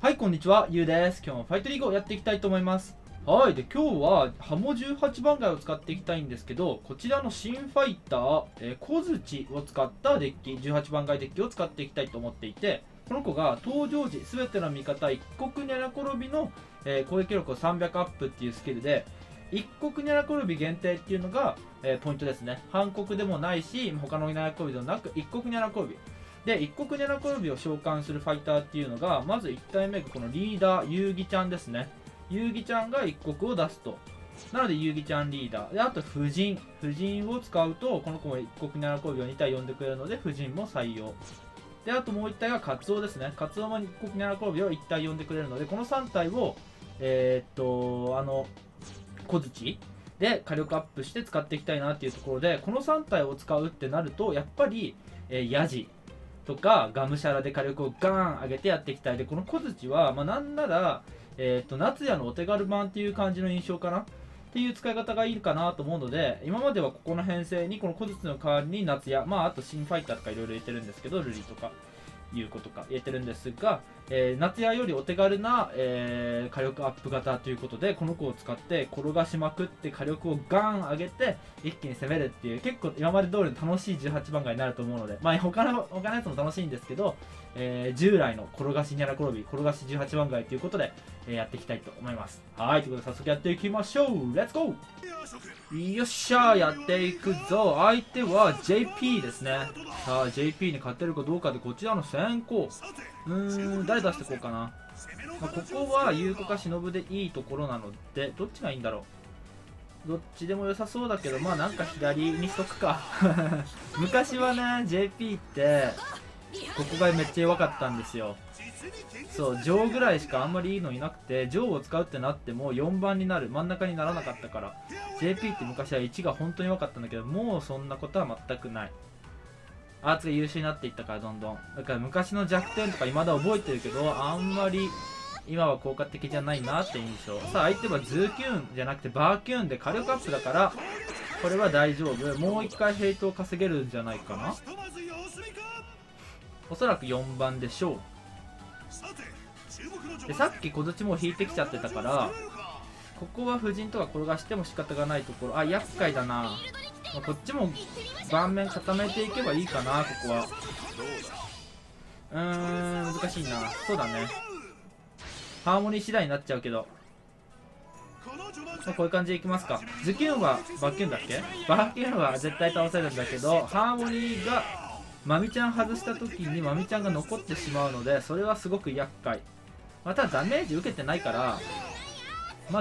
はい、こんにちは、ゆうです。今日もファイトリーグをやっていきたいと思います。はい、で、今日はハモ18番街を使っていきたいんですけど、こちらの新ファイター、小槌を使ったデッキ、18番街デッキを使っていきたいと思っていて、この子が登場時、すべての味方一国ニャラ転びの、攻撃力を300アップっていうスキルで、一国ニャラ転び限定っていうのが、ポイントですね。半国でもないし、他のニャラ転びでもなく、一国ニャラ転び。で、一国ニャラ転びを召喚するファイターっていうのが、まず1体目がこのリーダー、遊戯ちゃんですね。遊戯ちゃんが一国を出すと。なので遊戯ちゃんリーダー。で、あと婦人。婦人を使うと、この子も一国ニャラ転びを2体呼んでくれるので、婦人も採用。で、あともう1体がカツオですね。カツオも一国ニャラ転びを1体呼んでくれるので、この3体を、小槌で火力アップして使っていきたいなっていうところで、この3体を使うってなると、やっぱり、ヤジ。とかがむしゃらで火力をガーン上げてやっていきたい。でこの小槌は、なんなら、夏屋のお手軽版っていう感じの印象かなっていう使い方がいいかなと思うので、今まではここの編成にこの小槌の代わりに夏屋、あと新ファイターとかいろいろ入れてるんですけど、ルリとかいうことか入れてるんですが、夏屋よりお手軽な、火力アップ型ということで、この子を使って転がしまくって火力をガーン上げて一気に攻めるっていう、結構今まで通りの楽しい18番街になると思うので、他のやつも楽しいんですけど、従来の転がしニャラ転び、転がし18番街ということで、やっていきたいと思います。はい、ということで早速やっていきましょう。レッツゴー。よっしゃー、やっていくぞ。相手は JP ですね。さあ JP に勝てるかどうかで、こちらの先行誰出していこうかな。ここは優子か忍でいいところなので、どっちがいいんだろう。どっちでも良さそうだけど、なんか左にしとくか。昔はね JP ってここがめっちゃ弱かったんですよ。そう、ジョーぐらいしかあんまりいいのいなくて、ジョーを使うってなっても4番になる、真ん中にならなかったから、 JP って昔は1が本当に弱かったんだけど、もうそんなことは全くない。アーツが優秀になっていったから、どんどん。だから昔の弱点とか未だ覚えてるけど、あんまり今は効果的じゃないなって印象。さあ相手はズーキューンじゃなくてバーキューンで火力アップだから、これは大丈夫。もう一回ヘイトを稼げるんじゃないかな。おそらく4番でしょう。でさっき小槌も引いてきちゃってたから、ここは婦人とか転がしても仕方がないところ。厄介だな。こっちも盤面固めていけばいいかな。ここは難しいな。そうだね、ハーモニー次第になっちゃうけど、こういう感じでいきますか。ズキュンはバッキュンだっけ。バッキュンは絶対倒せるんだけど、ハーモニーがマミちゃん外した時にマミちゃんが残ってしまうので、それはすごく厄介。ただダメージ受けてないから、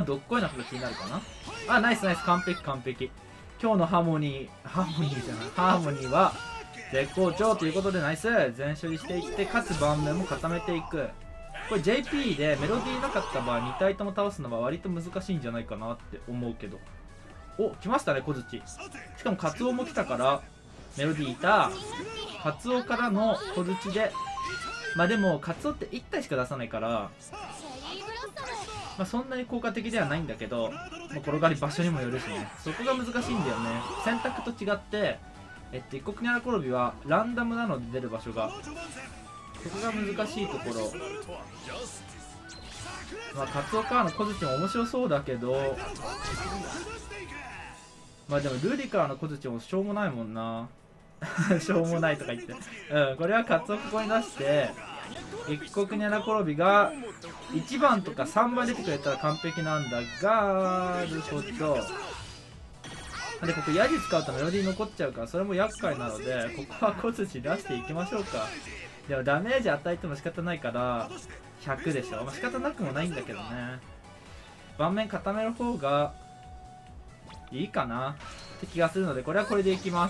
どっこいな形になるかな。ナイスナイス、完璧完璧。今日のハーモニーは絶好調ということで、ナイス全処理していって、かつ盤面も固めていく。これ JP でメロディーなかった場合2体とも倒すのは割と難しいんじゃないかなって思うけど、来ましたね小槌。しかもカツオも来たからメロディーいた。カツオからの小槌で、でもカツオって1体しか出さないから、そんなに効果的ではないんだけど、転がり場所にもよるしね、そこが難しいんだよね。選択と違って、一国ニャラ転びはランダムなので出る場所が、そこが難しいところ。カツオからの小槌も面白そうだけど、でもルリからの小槌もしょうもないもんな。しょうもないとか言って、これはカツオここに出して、一国ニャラ転びが1番とか3番出てくれたら完璧なんだが、なるほど。でここヤジ使うとメロディー残っちゃうから、それも厄介なので、ここは小槌出していきましょうか。でもダメージ与えても仕方ないから100でしょ。仕方なくもないんだけどね。盤面固める方がいいかなって気がするので、これはこれでいきます。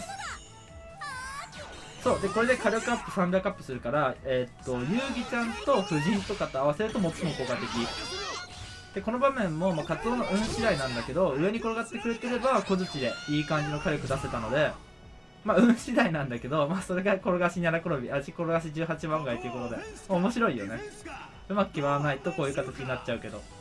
そうで、これで火力アップ300アップするから、遊戯ちゃんと婦人とかと合わせると最も効果的で、この場面も、カツオの運次第なんだけど、上に転がってくれてれば小槌でいい感じの火力出せたので、運次第なんだけど、それが転がしニャラ転び、転がし18番街ということで、面白いよね。うまく決まらないとこういう形になっちゃうけど、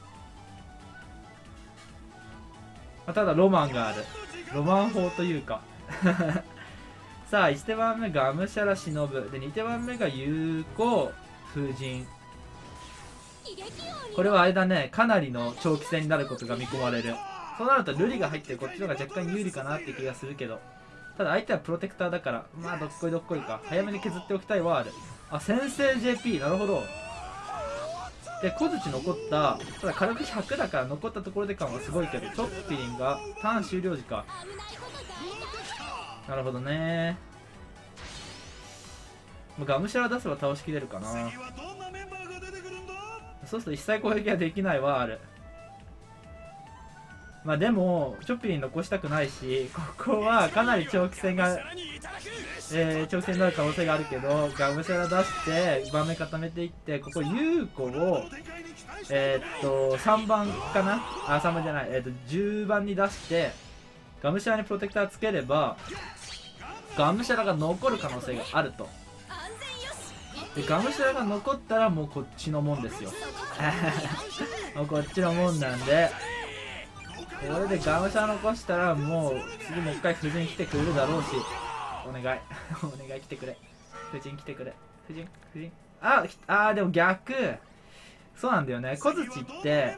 ただロマンがある。ロマン法というか。さあ1手番目ががむしゃら忍で、2手番目が有効婦人これはあれだね、かなりの長期戦になることが見込まれる。そうなるとルリが入ってるこっちの方が若干有利かなって気がするけど、ただ相手はプロテクターだから、まあどっこいどっこいか、早めに削っておきたいはある。あ、先制 JP、なるほど。で小槌残った、ただ火力100だから残ったところで感はすごいけど、チョッピリンがターン終了時か。なるほどね。もうがむしゃら出せば倒しきれるかな。そうすると一切攻撃はできないはある。まあでもチョッピリン残したくないし、ここはかなり長期戦が、長期戦になる可能性があるけど、がむしゃら出して盤面固めていって、ここ優子を3番かな、あ3番じゃない、10番に出してがむしゃらにプロテクターつければがむしゃらが残る可能性があると。でがむしゃらが残ったらもうこっちのもんですよもうこっちのもんなんで、これでがむしゃら残したらもう次もう一回夫人来てくれるだろうし、お願いお願い来てくれ、夫人来てくれ、夫人あでも逆そうなんだよね。小槌って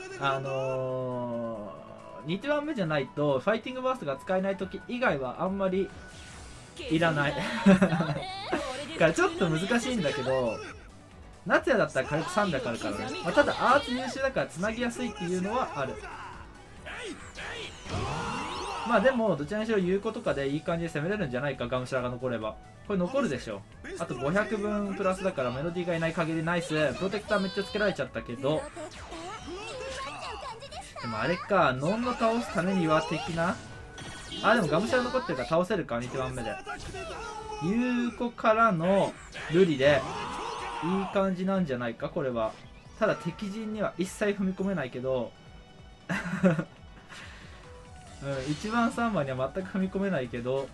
2番目じゃないとファイティングバーストが使えない時以外はあんまりいらないだからちょっと難しいんだけど、夏也だったら火力300あるからね、まあ、ただアーツ優秀だからつなぎやすいっていうのはある。まあでもどちらにしろ有効とかでいい感じで攻めれるんじゃないか、がむしゃらが残れば。これ残るでしょ。あと500分プラスだからメロディーがいない限りナイス。プロテクターめっちゃつけられちゃったけど、でもあれか、ノンの倒すためには的な。あでもがむしゃら残ってるから倒せるか、2番目で有効からのルリでいい感じなんじゃないかこれは。ただ敵陣には一切踏み込めないけど1番3番には全く踏み込めないけど、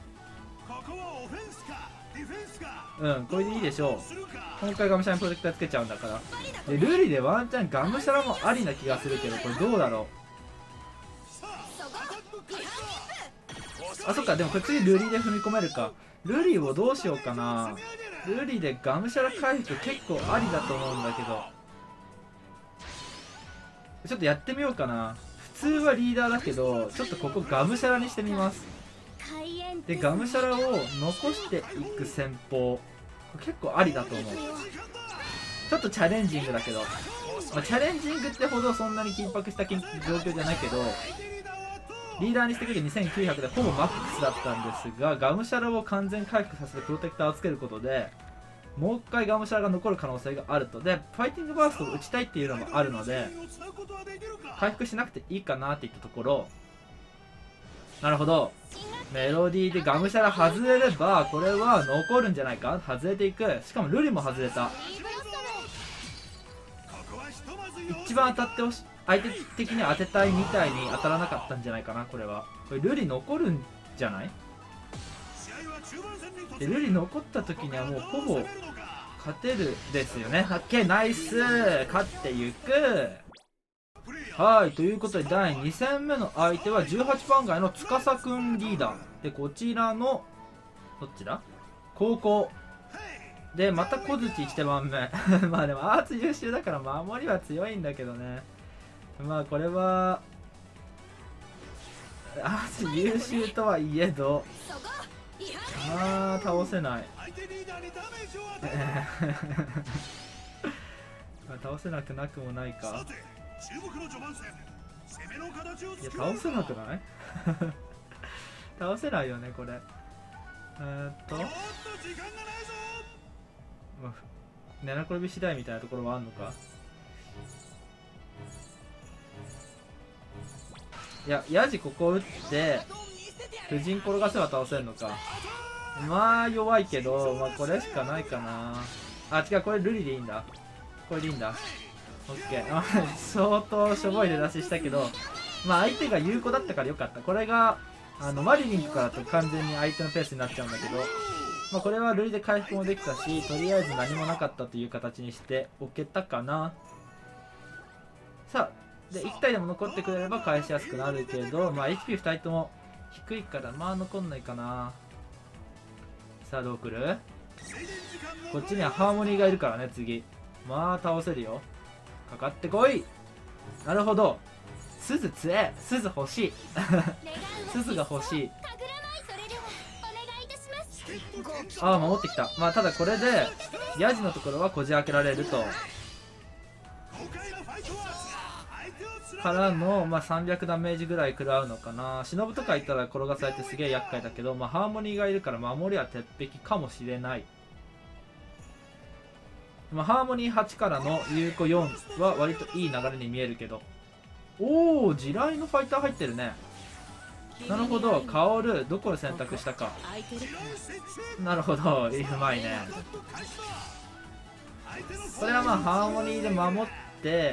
これでいいでしょう。今回がむしゃらにプロテクターつけちゃうんだから。でルリでワンチャンがむしゃらもありな気がするけど、これどうだろう。あそっか、でもこれ次ルリで踏み込めるか。ルリをどうしようかな。ルリでがむしゃら回復結構ありだと思うんだけど、ちょっとやってみようかな。普通はリーダーだけど、ちょっとここがむしゃらにしてみます。でがむしゃらを残していく戦法結構ありだと思う。ちょっとチャレンジングだけど、まあ、チャレンジングってほどそんなに緊迫した状況じゃないけど、リーダーにしてくる2900でほぼマックスだったんですが、がむしゃらを完全回復させてプロテクターをつけることでもう一回がむしゃらが残る可能性があると。でファイティングバーストを打ちたいっていうのもあるので回復しなくていいかなっていったところ、なるほど、メロディーでがむしゃら外れればこれは残るんじゃないか。外れていく。しかもルリも外れた。一番当たってほしい、相手的には当てたいみたいに当たらなかったんじゃないかな。これはこれルリ残るんじゃない。でルリ残った時にはもうほぼ勝てるですよね。はっけナイス、勝っていく。はい、ということで第2戦目の相手は18番街の司くんリーダーで、こちらのどっちだ、高校でまた小槌1番目まあでもアーツ優秀だから守りは強いんだけどね。まあこれはアーツ優秀とはいえどまあ倒せない倒せなくなくもないか。いや倒せなくない倒せないよねこれ。七転び次第みたいなところはあんのか。いやヤジここ打って夫人転がせば倒せるのか。まあ弱いけど、まあこれしかないかな。あ違う、これルリでいいんだ。これでいいんだ。オッケー相当しょぼい出だししたけど、まあ相手が有効だったからよかった。これがマリリンとかだと完全に相手のペースになっちゃうんだけど、まあこれはルリで回復もできたし、とりあえず何もなかったという形にしておけたかな。さあで1体でも残ってくれれば返しやすくなるけど、まあ HP2 人とも低いからまあ残んないかな。さあどう来る。こっちにはハーモニーがいるからね。次まあ倒せるよ。 かかってこい。なるほど、鈴強え。鈴欲しい鈴が欲しい。ああ、守ってきた。まあただこれでヤジのところはこじ開けられると。からの、まあ、300ダメージぐらい食らうのかな。忍とかいったら転がされてすげえ厄介だけど、まあ、ハーモニーがいるから守りは鉄壁かもしれない。まあ、ハーモニー8からの有効4は割といい流れに見えるけど。おお、地雷のファイター入ってるね。なるほど、薫どこを選択したか。なるほど、うまいね。これはまあハーモニーで守って、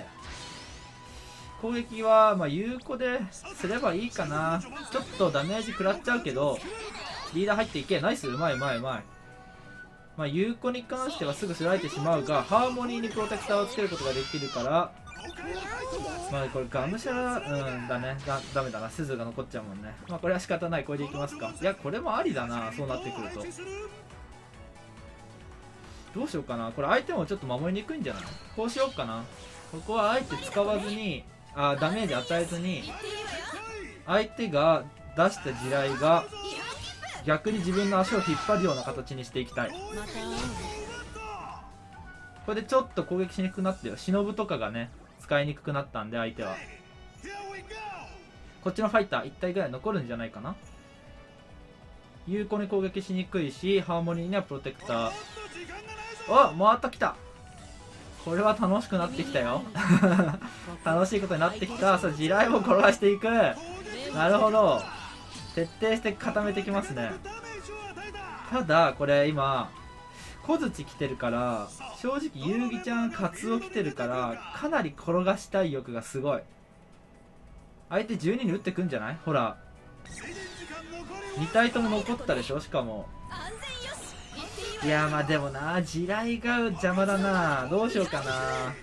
攻撃はまあ有効ですればいいかな。ちょっとダメージ食らっちゃうけど、リーダー入っていけ。ナイス、うまいうまいうまい。まあ有効に関してはすぐすられてしまうが、ハーモニーにプロテクターをつけることができるから、まあこれガムシャラ、だね、ダメだな。鈴が残っちゃうもんね。まあこれは仕方ない。これでいきますか。いや、これもありだな、そうなってくると。どうしようかな。これ相手もちょっと守りにくいんじゃない？こうしようかな。ここはあえて使わずに、ダメージ与えずに、相手が出した地雷が逆に自分の足を引っ張るような形にしていきたい。これでちょっと攻撃しにくくなってよ。忍とかがね使いにくくなったんで、相手はこっちのファイター1体ぐらい残るんじゃないかな。有効に攻撃しにくいし、ハーモニーにはプロテクター。お、また来た。これは楽しくなってきたよ楽しいことになってきた。さあ、地雷を転がしていく。なるほど、徹底して固めてきますね。ただこれ今小槌来てるから、正直遊戯ちゃんカツオ来てるから、かなり転がしたい欲がすごい。相手12に打ってくんじゃない？ほら2体とも残ったでしょ。しかもいや、まあでもな、地雷が邪魔だな。どうしようかな。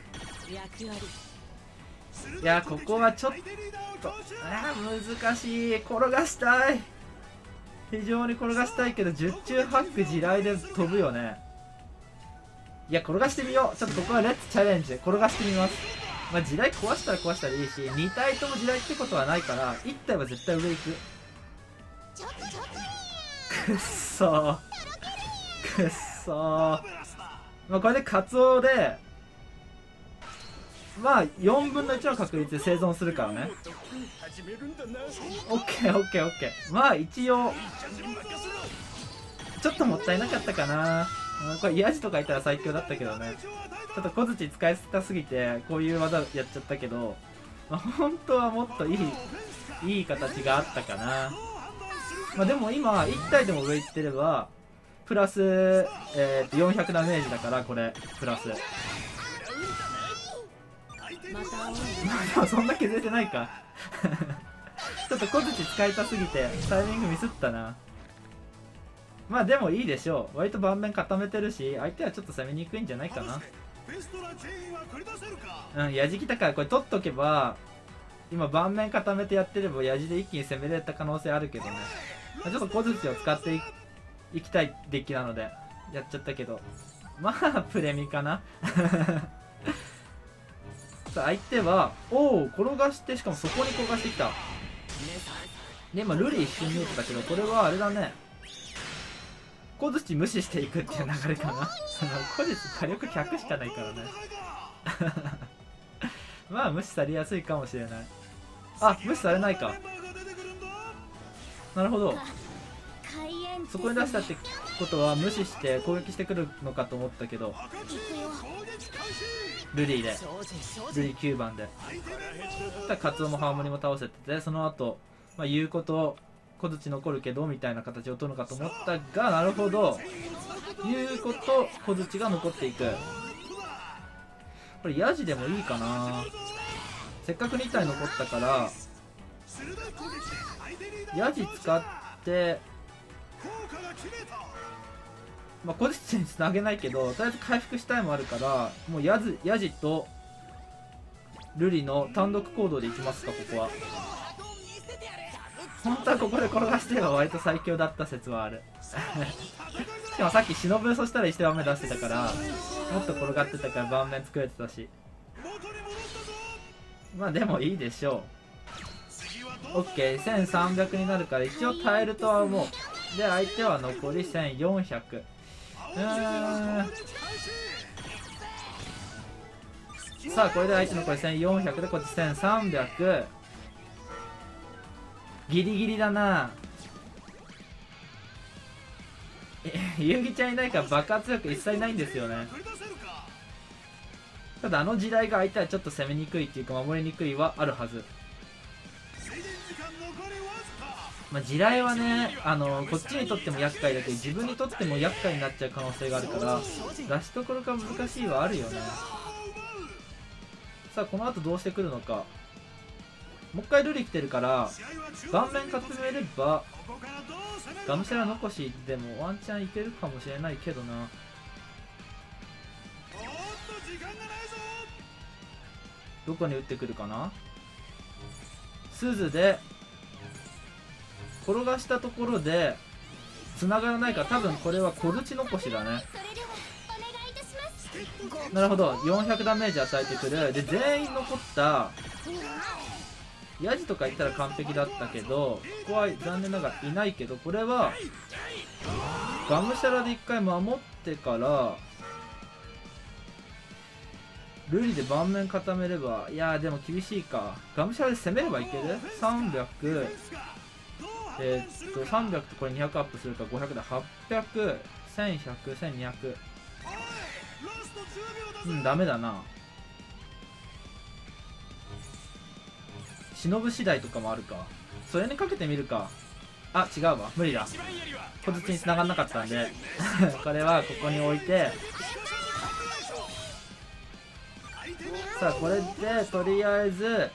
いや、ここはちょっと難しい。転がしたい。非常に転がしたいけど、十中八九地雷で飛ぶよね。いや、転がしてみよう。ちょっとここはレッツチャレンジで転がしてみます。まあ地雷壊したら壊したらいいし、2体とも地雷ってことはないから、1体は絶対上行く。くっそーくっそー。まあこれでカツオでまあ4分の1の確率で生存するからね。オッケーオッケーオッケー。まあ一応ちょっともったいなかったかな。これヤジとかいたら最強だったけどね。ちょっと小槌使いたすぎてこういう技やっちゃったけど、まあ、本当はもっといい形があったかな。まあでも今1体でも上行ってればプラス、400ダメージだから、これプラスまあでもそんな削れてないかちょっと小槌使いたすぎてタイミングミスったな。まあでもいいでしょう。割と盤面固めてるし、相手はちょっと攻めにくいんじゃないかな。うん、ヤジ来たからこれ取っとけば、今盤面固めてやってればヤジで一気に攻めれた可能性あるけどね。ちょっと小槌を使っていきたいデッキなのでやっちゃったけど、まあプレミかなさあ相手は転がして、しかもそこに転がしてきた。で今ルリ一瞬見えてたけど、これはあれだね、小槌無視していくっていう流れかな小槌火力100しかないからねまあ無視されやすいかもしれない。あ、無視されないか。なるほど、そこに出したってことは無視して攻撃してくるのかと思ったけど、ルリー9番でカツオもハーモニーも倒せてて、その後、まあ、言うこと小槌残るけどみたいな形を取るのかと思ったが、なるほど、言うこと小槌が残っていく。これヤジでもいいかな。せっかく2体残ったからヤジ使って、まあ小槌につなげないけど、とりあえず回復したいもあるから、もうヤジとルリの単独行動でいきますか。ここは本当はここで転がしてれば割と最強だった説はあるしかもさっき忍そしたら1番目出してたから、もっと転がってたから盤面作れてたし。 まあでもいいでしょう。 OK1300 になるから一応耐えるとは思う。で相手は残り1400。さあこれで相手のこれ1400でこっち1300。ギリギリだな。ゆうぎちゃんいないから爆発力一切ないんですよね。ただあの地雷が相手はちょっと攻めにくいっていうか守りにくいはあるはず。まあ、地雷はねこっちにとっても厄介だけど自分にとっても厄介になっちゃう可能性があるから出しどころが難しいはあるよね。さあこの後どうしてくるのか。もう一回ルリ来てるから盤面固めればガムシャラ残しでもワンチャンいけるかもしれないけどな。どこに打ってくるかな。鈴で転がしたところで繋がらないから多分これは小槌残しだね。なるほど400ダメージ与えてくる。で全員残ったヤジとか言ったら完璧だったけどここは残念ながらいないけど、これはガムシャラで1回守ってからルリで盤面固めれば。いやーでも厳しいか。ガムシャラで攻めればいける。300 300とこれ200アップするから500で800、1100、1200。ダメだな。忍ぶ次第とかもあるか。それにかけてみるか。あ違うわ無理だ。小筒に繋がんなかったんでこれはここに置いて、さあこれでとりあえず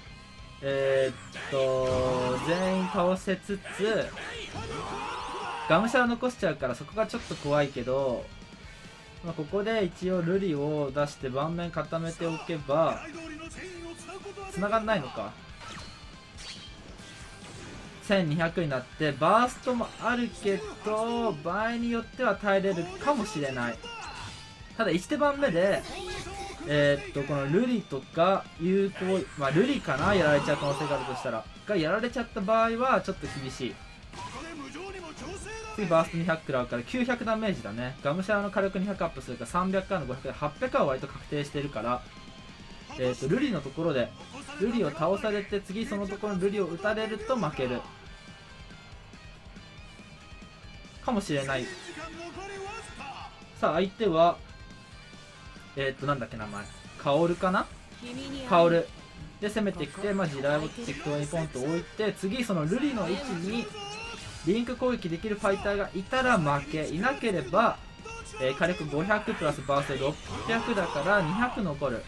全員倒せつつガムシャラ残しちゃうからそこがちょっと怖いけど、まあ、ここで一応ルリを出して盤面固めておけば繋がんないのか。1200になってバーストもあるけど場合によっては耐えれるかもしれない。ただ1手番目でこのルリとか有効、まあルリかな、やられちゃう可能性があるとしたらがやられちゃった場合はちょっと厳しい。次バースト200食らうから900ダメージだね。ガムシャラの火力200アップするから300からの500で800は割と確定してるから、ルリのところでルリを倒されて次そのところにルリを打たれると負けるかもしれない。さあ相手はなんだっけ名前、カオルかな。カオルで攻めてきて、まあ、地雷を適当にポンと置いて次そのルリの位置にリンク攻撃できるファイターがいたら負け、いなければ、火力500プラスバースト600だから200残る。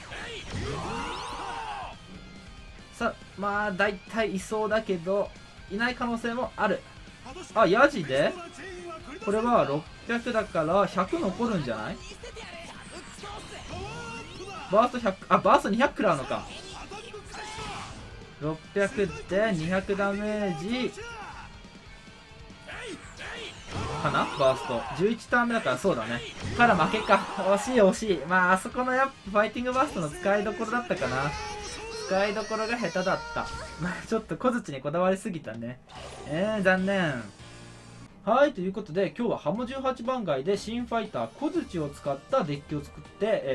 さまあ大体いそうだけどいない可能性もある。あヤジでこれは600だから100残るんじゃない。バースト100、あバースト200食らうのか。600で200ダメージかな。バースト11ターン目だからそうだね。から負けか。惜しい惜しい。まああそこのやっぱファイティングバーストの使いどころだったかな。使いどころが下手だった。まあちょっと小槌にこだわりすぎたね。残念。はい、ということで今日はハモ18番街で新ファイター小槌を使ったデッキを作って、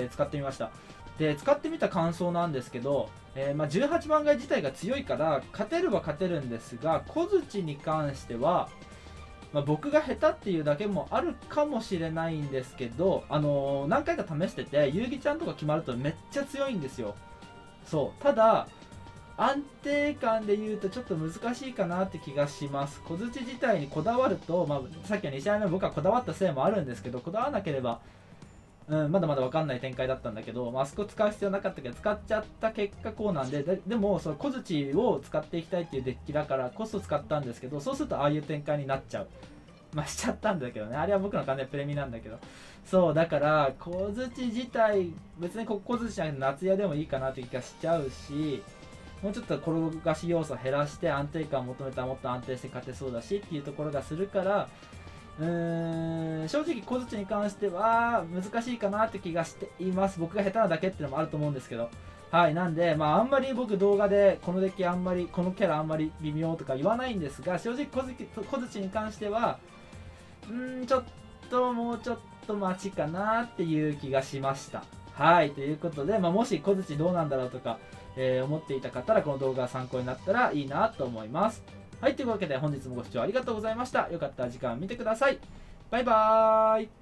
使ってみました。で使ってみた感想なんですけど、まあ、18番街自体が強いから勝てるは勝てるんですが、小槌に関しては、まあ、僕が下手っていうだけもあるかもしれないんですけど、何回か試してて遊戯ちゃんとか決まるとめっちゃ強いんですよ。そうただ安定感で言うとちょっと難しいかなって気がします。小槌自体にこだわると、まあ、さっきの2試合目僕はこだわったせいもあるんですけど、こだわらなければまだまだ分かんない展開だったんだけど、まあそこ使う必要なかったけど使っちゃった結果こうなんで、でもその小槌を使っていきたいっていうデッキだからこそ使ったんですけど、そうするとああいう展開になっちゃう。まあしちゃったんだけどね、あれは僕の完全プレミなんだけど、そうだから小槌自体別に小槌じゃなくて夏屋でもいいかなって気がしちゃうし、もうちょっと転がし要素を減らして安定感を求めたらもっと安定して勝てそうだしっていうところがするから、正直小槌に関しては難しいかなって気がしています。僕が下手なだけっていうのもあると思うんですけど、 はい、なんで、あんまり僕動画でこのデッキあんまり、このキャラあんまり微妙とか言わないんですが、正直小槌に関しては、ちょっともうちょっと待ちかなっていう気がしました。はい、ということで、もし小槌どうなんだろうとか、思っていた方はこの動画が参考になったらいいなと思います。はい、というわけで本日もご視聴ありがとうございました。よかったら時間見てください。バイバーイ。